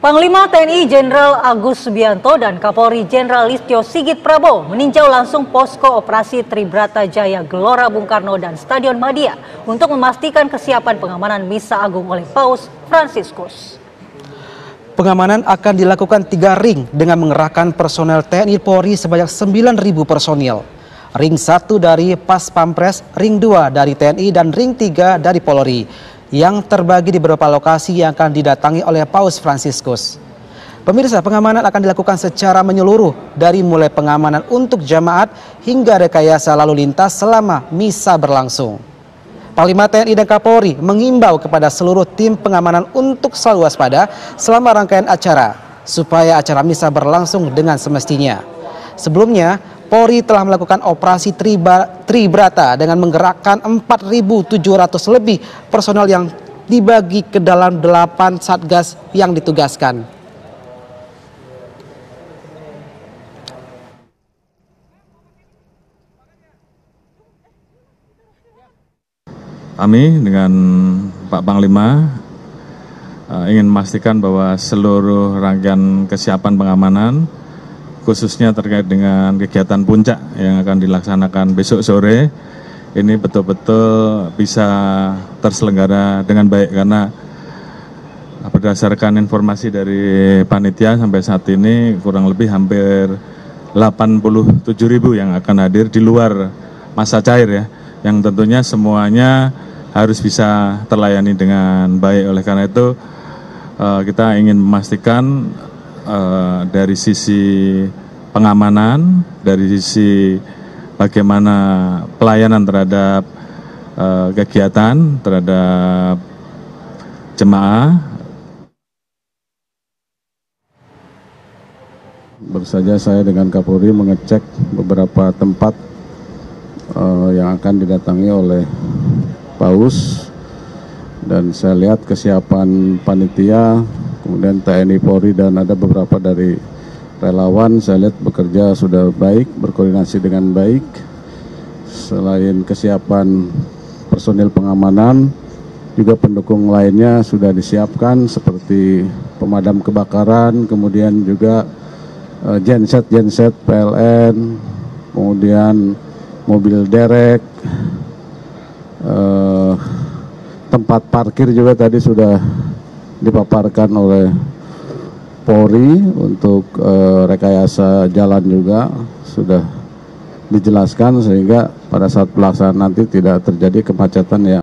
Panglima TNI Jenderal Agus Subianto dan Kapolri Jenderal Listio Sigit Prabowo meninjau langsung posko operasi Tribrata Jaya Gelora Bung Karno dan Stadion Madia untuk memastikan kesiapan pengamanan Misa Agung oleh Paus Fransiskus. Pengamanan akan dilakukan 3 ring dengan mengerahkan personel TNI Polri sebanyak 9.000 personil. Ring 1 dari Pas Pampres, ring 2 dari TNI, dan ring 3 dari Polri, yang terbagi di beberapa lokasi yang akan didatangi oleh Paus Fransiskus. Pemirsa, pengamanan akan dilakukan secara menyeluruh dari mulai pengamanan untuk jamaat hingga rekayasa lalu lintas selama misa berlangsung. Panglima TNI dan Kapolri mengimbau kepada seluruh tim pengamanan untuk selalu waspada selama rangkaian acara supaya acara misa berlangsung dengan semestinya. Sebelumnya, Polri telah melakukan operasi Tribrata dengan menggerakkan 4.700 lebih personel yang dibagi ke dalam 8 satgas yang ditugaskan. Kami dengan Pak Panglima ingin memastikan bahwa seluruh rangkaian kesiapan pengamanan, khususnya terkait dengan kegiatan puncak yang akan dilaksanakan besok sore, ini betul-betul bisa terselenggara dengan baik, karena berdasarkan informasi dari panitia sampai saat ini kurang lebih hampir 87.000 yang akan hadir di luar masa cair ya, yang tentunya semuanya harus bisa terlayani dengan baik. Oleh karena itu kita ingin memastikan dari sisi pengamanan, dari sisi bagaimana pelayanan terhadap kegiatan, terhadap jemaah. Baru saja saya dengan Kapolri mengecek beberapa tempat yang akan didatangi oleh Paus, dan saya lihat kesiapan panitia, kemudian TNI Polri dan ada beberapa dari relawan, saya lihat bekerja sudah baik, berkoordinasi dengan baik. Selain kesiapan personil pengamanan, juga pendukung lainnya sudah disiapkan seperti pemadam kebakaran, kemudian juga genset PLN, kemudian mobil derek, tempat parkir juga tadi sudah dipaparkan oleh Polri untuk rekayasa jalan juga sudah dijelaskan, sehingga pada saat pelaksanaan nanti tidak terjadi kemacetan ya.